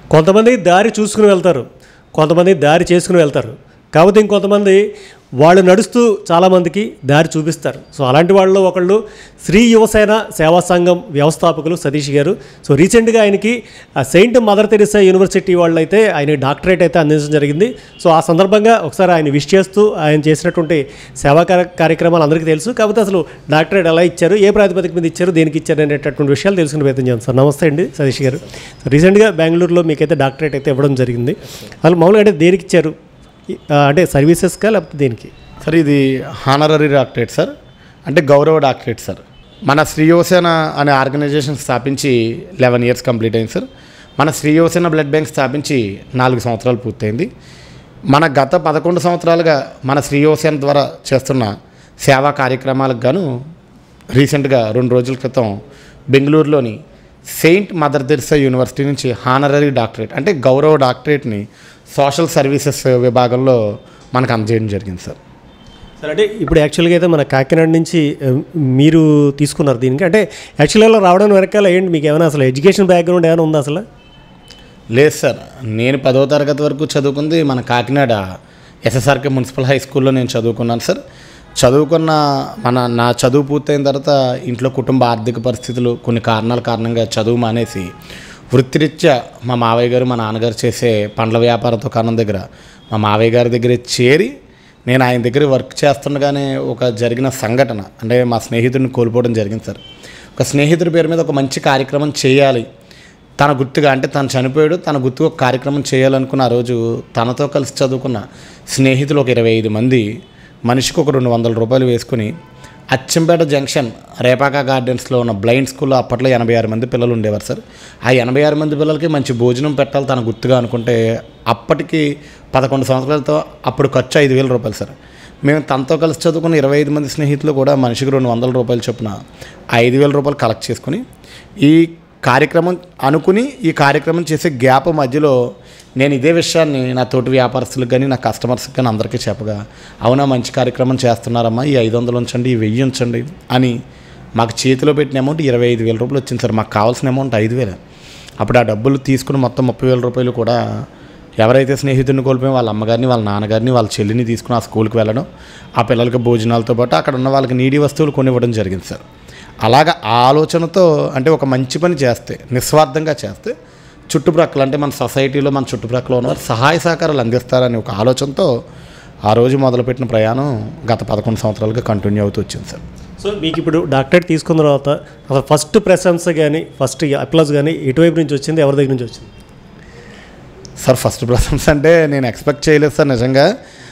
కొంతమంది దారి చూసుకుని వెళ్తారు, కొంతమంది దారి చేసుకుని వెళ్తారు. కాకపోతే ఇంకొంతమంది వాళ్ళు నడుస్తూ చాలామందికి దారి చూపిస్తారు. సో అలాంటి వాళ్ళలో ఒకళ్ళు శ్రీ యువసేన సేవా సంఘం వ్యవస్థాపకులు సతీష్ గారు. సో రీసెంట్గా ఆయనకి సెయింట్ మదర్ తెరిసా యూనివర్సిటీ వాళ్ళు అయితే ఆయన డాక్టరేట్ అయితే అందించడం జరిగింది. సో ఆ సందర్భంగా ఒకసారి ఆయన విష్ చేస్తూ ఆయన చేసినటువంటి సేవా కార్యక్రమాలు అందరికీ తెలుసు. కాకపోతే అసలు డాక్టరేట్ ఎలా ఇచ్చారు, ఏ ప్రాతిపదిక మీద ఇచ్చారు, దేనికి ఇచ్చారు అనేటటువంటి విషయాలు తెలుసుకునే ప్రయత్నం చేస్తాం. సార్ నమస్తే అండి సతీష్ గారు. రీసెంట్గా బెంగళూరులో మీకైతే డాక్టరేట్ అయితే ఇవ్వడం జరిగింది. అసలు మామూలుగా అంటే దేనికి ఇచ్చారు, అంటే సర్వీసెస్కా లేకపోతే దేనికి? సార్ ఇది హానరరీ డాక్టరేట్ సార్, అంటే గౌరవ డాక్టరేట్ సార్. మన శ్రీ యువసేన అనే ఆర్గనైజేషన్ స్థాపించి 11 years కంప్లీట్ అయింది సార్. మన శ్రీ యువసేన బ్లడ్ బ్యాంక్ స్థాపించి 4 సంవత్సరాలు పూర్తయింది. మన గత 11 సంవత్సరాలుగా మన శ్రీ యువసేన ద్వారా చేస్తున్న సేవా కార్యక్రమాలకు గాను రీసెంట్గా 2 రోజుల క్రితం బెంగళూరులోని సెయింట్ మదర్ తెరిసా యూనివర్సిటీ నుంచి హానరరీ డాక్టరేట్ అంటే గౌరవ డాక్టరేట్ని సోషల్ సర్వీసెస్ విభాగంలో మనకు అందజేయడం జరిగింది సార్. సార్ అంటే ఇప్పుడు యాక్చువల్గా అయితే మన కాకినాడ నుంచి మీరు తీసుకున్నారు దీనికి, అంటే యాక్చువల్గా రావడం వెనకాల ఏంటి, మీకు ఏమైనా అసలు ఎడ్యుకేషన్ బ్యాక్గ్రౌండ్ ఏమైనా ఉందా అసలు? లేదు సార్, నేను 10వ తరగతి వరకు చదువుకుంది మన కాకినాడ ఎస్ఎస్ఆర్కే మున్సిపల్ హై స్కూల్లో నేను చదువుకున్నాను సార్. చదువుకున్న నా చదువు పూర్తయిన తర్వాత ఇంట్లో కుటుంబ ఆర్థిక పరిస్థితులు కొన్ని కారణంగా చదువు మానేసి వృత్తిరీత్యా మా మావయ్య గారు మా నాన్నగారు చేసే పండ్ల వ్యాపార దుకాణం దగ్గర మా మావయ్య గారి దగ్గర చేరి నేను ఆయన దగ్గర వర్క్ చేస్తుండగానే ఒక జరిగిన సంఘటన, అంటే మా స్నేహితుడిని కోల్పోవడం జరిగింది సార్. ఒక స్నేహితుడి పేరు మీద ఒక మంచి కార్యక్రమం చేయాలి, తన గుర్తుగా, అంటే తను చనిపోయాడు, తన గుర్తుగా ఒక కార్యక్రమం చేయాలనుకున్న ఆ రోజు తనతో కలిసి చదువుకున్న స్నేహితులు ఒక 25 మంది మనిషికి ఒక 200 రూపాయలు వేసుకుని అచ్చంపేట జంక్షన్ రేపాక గార్డెన్స్లో ఉన్న బ్లైండ్ స్కూల్లో అప్పట్లో 86 మంది పిల్లలు ఉండేవారు సార్. ఆ 86 మంది పిల్లలకి మంచి భోజనం పెట్టాలి తన గుర్తుగా అనుకుంటే అప్పటికి 11 సంవత్సరాలతో అప్పుడు ఖర్చు 5,000 రూపాయలు సార్. మేము తనతో కలిసి చదువుకున్న 25 మంది స్నేహితులు కూడా మనిషికి 200 రూపాయలు చొప్పున 5,000 రూపాయలు కలెక్ట్ చేసుకుని ఈ కార్యక్రమం అనుకుని ఈ కార్యక్రమం చేసే గ్యాప్ మధ్యలో నేను ఇదే విషయాన్ని నా తోటి వ్యాపారస్తులకు కానీ నా కస్టమర్స్కి కానీ అందరికీ చెప్పగా, అవునా మంచి కార్యక్రమం చేస్తున్నారమ్మా, ఈ 500 ఉంచండి, ఈ 1000 ఉంచండి అని మాకు చేతిలో పెట్టిన అమౌంట్ 25,000 రూపాయలు వచ్చింది సార్. మాకు కావాల్సిన అమౌంట్ 5,000. అప్పుడు ఆ డబ్బులు తీసుకుని మొత్తం 30,000 రూపాయలు కూడా ఎవరైతే స్నేహితుడిని కోల్పోయి వాళ్ళ అమ్మగారిని, వాళ్ళ నాన్నగారిని, వాళ్ళ చెల్లిని తీసుకుని ఆ స్కూల్కి వెళ్ళడం, ఆ పిల్లలకి భోజనాలతో పాటు అక్కడ ఉన్న వాళ్ళకి నీడి వస్తువులు కొనివ్వడం జరిగింది సార్. అలాగా ఆ ఆలోచనతో, అంటే ఒక మంచి పని చేస్తే, నిస్వార్థంగా చేస్తే చుట్టుప్రక్కల, అంటే మన సొసైటీలో మన చుట్టుప్రక్కల ఉన్నవారు సహాయ సహకారాలు అందిస్తారని ఒక ఆలోచనతో ఆ రోజు మొదలుపెట్టిన ప్రయాణం గత 11 సంవత్సరాలుగా కంటిన్యూ అవుతూ వచ్చింది సార్. సో మీకు ఇప్పుడు డాక్టరేట్ తీసుకున్న తర్వాత అసలు ఫస్ట్ ప్రశంస కానీ ఫస్ట్ అప్లాజ్ కానీ ఎటువైపు నుంచి వచ్చింది, ఎవరి దగ్గర నుంచి వచ్చింది? సార్ ఫస్ట్ ప్రశంస అంటే నేను ఎక్స్పెక్ట్ చేయలేదు సార్. నిజంగా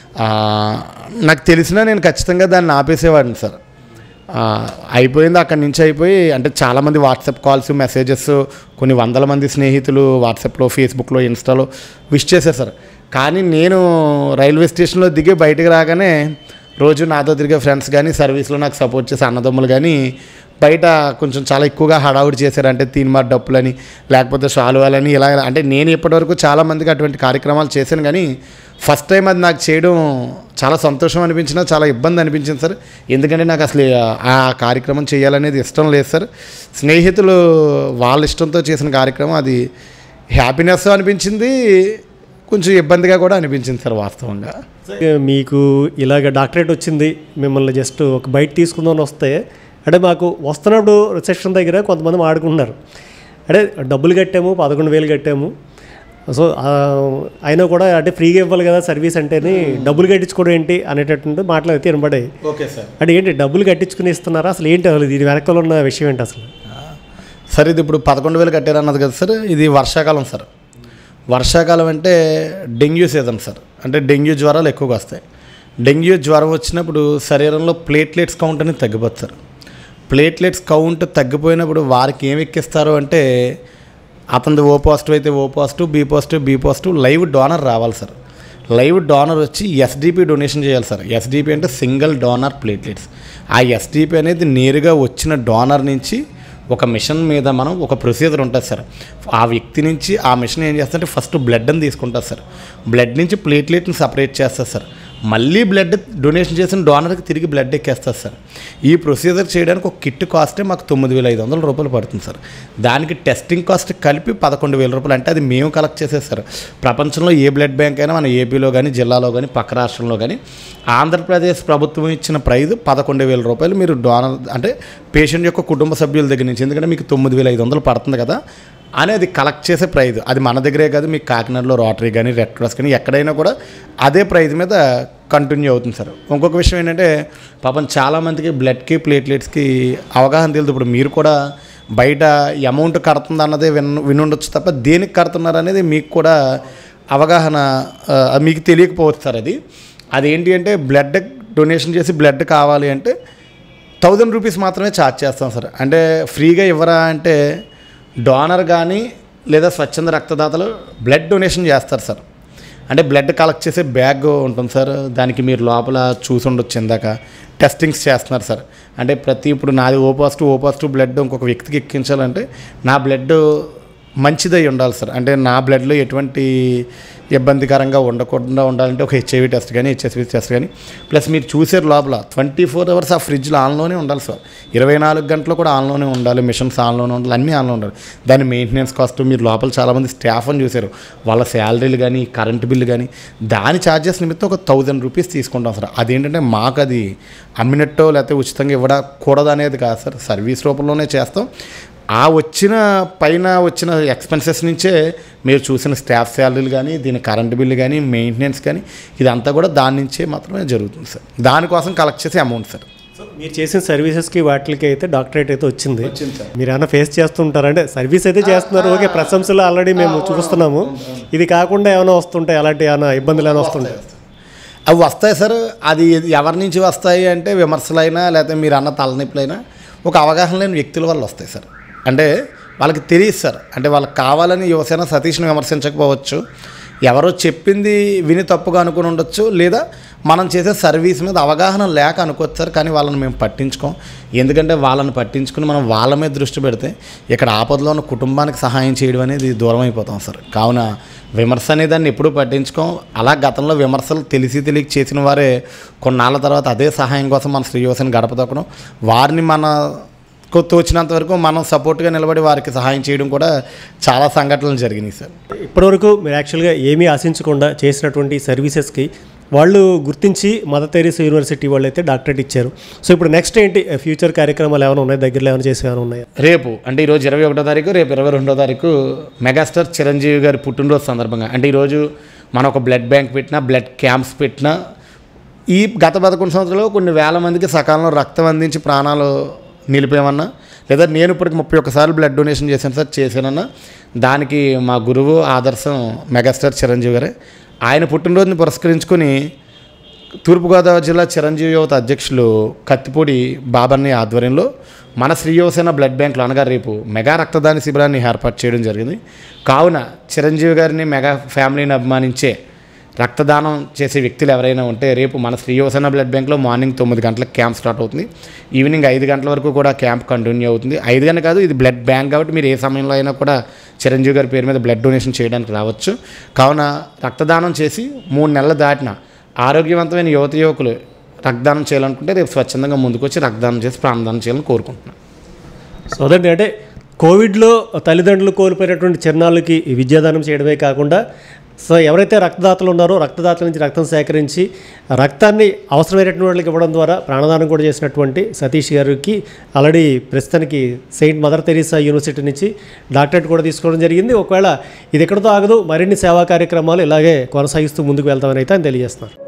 నాకు తెలిసినా నేను ఖచ్చితంగా దాన్ని ఆపేసేవాడిని సార్. అయిపోయింది, అక్కడి నుంచి అయిపోయి, అంటే చాలామంది వాట్సాప్ కాల్స్, మెసేజెస్, కొన్ని 100 మంది స్నేహితులు వాట్సాప్లో, ఫేస్బుక్లో, ఇన్స్టాలో విష్ చేశారు సార్. కానీ నేను రైల్వే స్టేషన్లో దిగి బయటకు రాగానే రోజు నాతో తిరిగే ఫ్రెండ్స్ కానీ, సర్వీస్లో నాకు సపోర్ట్ చేసే అన్నదమ్ములు కానీ బయట కొంచెం చాలా ఎక్కువగా హడావుడి చేశారు. అంటే తీన్మార్ డప్పులని, లేకపోతే షాలువాలని, ఇలా. అంటే నేను ఇప్పటివరకు చాలామందికి అటువంటి కార్యక్రమాలు చేశాను, కానీ ఫస్ట్ టైం అది నాకు చేయడం చాలా సంతోషం అనిపించినా చాలా ఇబ్బంది అనిపించింది సార్. ఎందుకంటే నాకు అసలు ఆ కార్యక్రమం చేయాలనేది ఇష్టం లేదు సార్. స్నేహితులు వాళ్ళ ఇష్టంతో చేసిన కార్యక్రమం, అది హ్యాపీనెస్ అనిపించింది, కొంచెం ఇబ్బందిగా కూడా అనిపించింది సార్ వాస్తవంగా. మీకు ఇలాగ డాక్టరేట్ వచ్చింది, మిమ్మల్ని జస్ట్ ఒక బయట తీసుకుందామని వస్తే, అంటే మాకు వస్తున్నప్పుడు రిసెప్షన్ దగ్గర కొంతమంది ఆడుకుంటున్నారు, అంటే డబ్బులు కట్టాము, 11,000 కట్టాము, సో అయినా కూడా అంటే ఫ్రీగా ఇవ్వాలి కదా సర్వీస్ అంటేని డబ్బులు కట్టించుకోవడం ఏంటి అనేటట్టు మాట్లాడితే వినబడాయి. ఓకే సార్, అంటే ఏంటి డబ్బులు కట్టించుకుని ఇస్తున్నారా, అసలు ఏంటి, అసలు దీని వెనకాల ఉన్న విషయం ఏంటి అసలు? సార్ ఇది ఇప్పుడు 11,000 కట్టారన్నది కదా సార్, ఇది వర్షాకాలం సార్. వర్షాకాలం అంటే డెంగ్యూ సీజన్ సార్. అంటే డెంగ్యూ జ్వరాలు ఎక్కువగా వస్తాయి. డెంగ్యూ జ్వరం వచ్చినప్పుడు శరీరంలో ప్లేట్లెట్స్ కౌంట్ అనేది తగ్గిపోతుంది సార్. ప్లేట్లెట్స్ కౌంట్ తగ్గిపోయినప్పుడు వారికి ఏమి ఎక్కిస్తారు అంటే, అతనిది ఓ పాజిటివ్ అయితే O positive, B positive live donor రావాలి సార్. లైవ్ డోనర్ వచ్చి ఎస్డిపి డొనేషన్ చేయాలి సార్. ఎస్డిపి అంటే సింగిల్ డోనర్ ప్లేట్లెట్స్. ఆ ఎస్డిపి అనేది నేరుగా వచ్చిన డోనర్ నుంచి ఒక మిషన్ మీద మనం ఒక ప్రొసీజర్ ఉంటుంది సార్. ఆ వ్యక్తి నుంచి ఆ మిషన్ ఏం చేస్తుందంటే ఫస్ట్ బ్లడ్ని తీసుకుంటుంది సార్. బ్లడ్ నుంచి ప్లేట్లెట్ని సపరేట్ చేస్తుంది సార్. మళ్ళీ బ్లడ్ డొనేషన్ చేసిన డోనర్కి తిరిగి బ్లడ్ ఎక్కేస్తారు సార్. ఈ ప్రొసీజర్ చేయడానికి ఒక కిట్ కాస్టే మాకు 9,500 రూపాయలు పడుతుంది సార్. దానికి టెస్టింగ్ కాస్ట్ కలిపి 11,000 రూపాయలు. అంటే అది మేము కలెక్ట్ చేసేస్తారు. ప్రపంచంలో ఏ బ్లడ్ బ్యాంక్ అయినా మన ఏపీలో కానీ, జిల్లాలో కానీ, పక్క రాష్ట్రంలో కానీ ఆంధ్రప్రదేశ్ ప్రభుత్వం ఇచ్చిన ప్రైజ్ 11,000 రూపాయలు. మీరు డోనర్ అంటే పేషెంట్ యొక్క కుటుంబ సభ్యుల దగ్గర నుంచి, ఎందుకంటే మీకు 9,500 పడుతుంది కదా అనేది కలెక్ట్ చేసే ప్రైజ్. అది మన దగ్గరే కాదు, మీకు కాకినాడలో రోటరీ కానీ, రెడ్ క్రాస్ కానీ ఎక్కడైనా కూడా అదే ప్రైజ్ మీద కంటిన్యూ అవుతుంది సార్. ఇంకొక విషయం ఏంటంటే పాపం చాలామందికి బ్లడ్కి, ప్లేట్లెట్స్కి అవగాహన తెలియదు. ఇప్పుడు మీరు కూడా బయట అమౌంట్ కడుతుంది అన్నదే వినుండొచ్చు తప్ప దేనికి కడుతున్నారు అనేది మీకు కూడా అవగాహన మీకు తెలియకపోవచ్చు సార్. అదేంటి అంటే బ్లడ్ డొనేషన్ చేసి బ్లడ్ కావాలి అంటే 1000 రూపీస్ మాత్రమే ఛార్జ్ చేస్తాం సార్. అంటే ఫ్రీగా ఇవ్వరా అంటే డోనర్ కానీ లేదా స్వచ్ఛంద రక్తదాతలు బ్లడ్ డొనేషన్ చేస్తారు సార్. అంటే బ్లడ్ కలెక్ట్ చేసే బ్యాగ్ ఉంటుంది సార్. దానికి మీరు లోపల చూసి ఉండొచ్చు, ఇందాక టెస్టింగ్స్ చేస్తున్నారు సార్. అంటే ఇప్పుడు నాది ఓ పాజిటివ్ బ్లడ్ ఇంకొక వ్యక్తికి ఎక్కించాలంటే నా బ్లడ్ మంచిదై ఉండాలి సార్. అంటే నా బ్లడ్లో ఎటువంటి ఇబ్బందికరంగా ఉండకుండా ఉండాలంటే ఒక హెచ్ఐవి టెస్ట్ కానీ, హెచ్ఎస్వి టెస్ట్ కానీ, ప్లస్ మీరు చూసారు లోపల 24 అవర్స్ ఆ ఫ్రిడ్జ్లో ఆన్లోనే ఉండాలి సార్. 24 గంటలు కూడా ఆన్లోనే ఉండాలి, మిషన్స్ ఆన్లోనే ఉండాలి, అన్నీ ఆన్లో ఉండాలి. దాని మెయింటెనెన్స్ కాస్ట్ మీరు లోపల చాలామంది స్టాఫ్ అని చూశారు, వాళ్ళ శాలరీలు కానీ, కరెంటు బిల్లు కానీ, దాని ఛార్జెస్ నిమిత్తం ఒక 1000 రూపీస్ తీసుకుంటాం సార్. అదేంటంటే మాకు అది అమ్మినట్టో లేకపోతే ఉచితంగా ఇవ్వకూడదు అనేది కాదు సార్, సర్వీస్ రూపంలోనే చేస్తాం. ఆ వచ్చిన ఎక్స్పెన్సెస్ నుంచే మీరు చూసిన స్టాఫ్ శాలరీలు కానీ, దీని కరెంటు బిల్లు కానీ, మెయింటెనెన్స్ కానీ, ఇదంతా కూడా దాని నుంచే మాత్రమే జరుగుతుంది సార్. దానికోసం కలెక్ట్ చేసే అమౌంట్ సార్. మీరు చేసిన సర్వీసెస్కి వాటికి అయితే డాక్టరేట్ అయితే వచ్చింది సార్. మీరు ఏమైనా ఫేస్ చేస్తుంటారు అంటే సర్వీస్ అయితే చేస్తున్నారు, ఓకే, ప్రశంసలు ఆల్రెడీ మేము చూస్తున్నాము. ఇది కాకుండా ఏమైనా వస్తుంటాయి, అలాంటి ఏమైనా ఇబ్బందులు ఏమైనా వస్తుంటాయి? అవి వస్తాయి సార్. అది ఎవరి నుంచి వస్తాయి అంటే విమర్శలైనా లేకపోతే మీరు అన్న తలనొప్పులైనా ఒక అవగాహన లేని వ్యక్తుల వల్ల వస్తాయి సార్. అంటే వాళ్ళకి తెలియదు సార్. అంటే వాళ్ళకి కావాలని యువసేన సతీష్ని విమర్శించకపోవచ్చు, ఎవరో చెప్పింది విని తప్పుగా అనుకుని ఉండొచ్చు, లేదా మనం చేసే సర్వీస్ మీద అవగాహన లేక అనుకోవచ్చు సార్. కానీ వాళ్ళని మేము పట్టించుకోం. ఎందుకంటే వాళ్ళని పట్టించుకుని మనం వాళ్ళ మీద దృష్టి పెడితే ఇక్కడ ఆపదలో ఉన్న కుటుంబానికి సహాయం చేయడం అనేది దూరం అయిపోతాం సార్. కావున విమర్శ అనే దాన్ని ఎప్పుడూ పట్టించుకోం. అలా గతంలో విమర్శలు తెలియక చేసిన వారే కొన్నాళ్ళ తర్వాత అదే సహాయం కోసం మన శ్రీ యువసేన గడప తొక్కడం, వారిని మన తోచినంత వరకు మనం సపోర్ట్గా నిలబడి వారికి సహాయం చేయడం కూడా చాలా సంఘటనలు జరిగినాయి సార్. ఇప్పటివరకు మీరు యాక్చువల్గా ఏమీ ఆశించకుండా చేసినటువంటి సర్వీసెస్కి వాళ్ళు గుర్తించి మదర్ తెరీసా యూనివర్సిటీ వాళ్ళు అయితే డాక్టరేట్ ఇచ్చారు. సో ఇప్పుడు నెక్స్ట్ ఏంటి ఫ్యూచర్ కార్యక్రమాలు ఏమైనా ఉన్నాయి, దగ్గరలో ఏమైనా చేసి ఏమైనా ఉన్నాయా? రేపు అంటే ఈరోజు 21వ తారీఖు, రేపు 22వ తారీఖు మెగాస్టార్ చిరంజీవి గారి పుట్టినరోజు సందర్భంగా అంటే ఈరోజు మనం ఒక బ్లడ్ బ్యాంక్ పెట్టినా, బ్లడ్ క్యాంప్స్ పెట్టినా, ఈ గత 11 సంవత్సరాలు కొన్ని వేల మందికి సకాలంలో రక్తం అందించి ప్రాణాలు నిలిపేమన్నా, లేదా నేను ఇప్పటికి 31 సార్లు బ్లడ్ డొనేషన్ చేశానన్నా దానికి మా గురువు ఆదర్శం మెగాస్టార్ చిరంజీవి గారే. ఆయన పుట్టినరోజుని పురస్కరించుకొని తూర్పుగోదావరి జిల్లా చిరంజీవి యువత అధ్యక్షులు కత్తిపూడి బాబర్ని ఆధ్వర్యంలో మన శ్రీ యువసేన బ్లడ్ బ్యాంకులో అనగా రేపు మెగా రక్తదాన శిబిరాన్ని ఏర్పాటు చేయడం జరిగింది. కావున చిరంజీవి గారిని మెగా ఫ్యామిలీని అభిమానించే రక్తదానం చేసే వ్యక్తులు ఎవరైనా ఉంటే రేపు మన శ్రీ యువసేన బ్లడ్ బ్యాంక్లో మార్నింగ్ 9 గంటలకు క్యాంప్ స్టార్ట్ అవుతుంది. ఈవినింగ్ 5 గంటల వరకు కూడా క్యాంప్ కంటిన్యూ అవుతుంది. 5 గంటలు కాదు, ఇది బ్లడ్ బ్యాంక్ కాబట్టి మీరు ఏ సమయంలో అయినా కూడా చిరంజీవి గారి పేరు మీద బ్లడ్ డొనేషన్ చేయడానికి రావచ్చు. కావున రక్తదానం చేసి 3 నెలలు దాటిన ఆరోగ్యవంతమైన యువకులు రక్తదానం చేయాలనుకుంటే రేపు స్వచ్ఛందంగా ముందుకొచ్చి రక్తదానం చేసి ప్రాణదానం చేయాలని కోరుకుంటున్నాను. సో అదండి, అంటే కోవిడ్లో తల్లిదండ్రులు కోల్పోయినటువంటి చిన్నాళ్ళకి విద్యాదానం చేయడమే కాకుండా సో ఎవరైతే రక్తదాతలు ఉన్నారో రక్తదాతల నుంచి రక్తం సేకరించి రక్తాన్ని అవసరమైనటువంటి వాళ్ళకి ఇవ్వడం ద్వారా ప్రాణదానం కూడా చేసినటువంటి సతీష్ గారికి ఆల్రెడీ ప్రస్తుతానికి సెయింట్ మదర్ తెరీసా యూనివర్సిటీ నుంచి డాక్టరేట్ కూడా తీసుకోవడం జరిగింది. ఒకవేళ ఇది ఎక్కడితో ఆగదు, మరిన్ని సేవా కార్యక్రమాలు ఇలాగే కొనసాగిస్తూ ముందుకు వెళ్తామని అయితే ఆయన తెలియజేస్తున్నారు.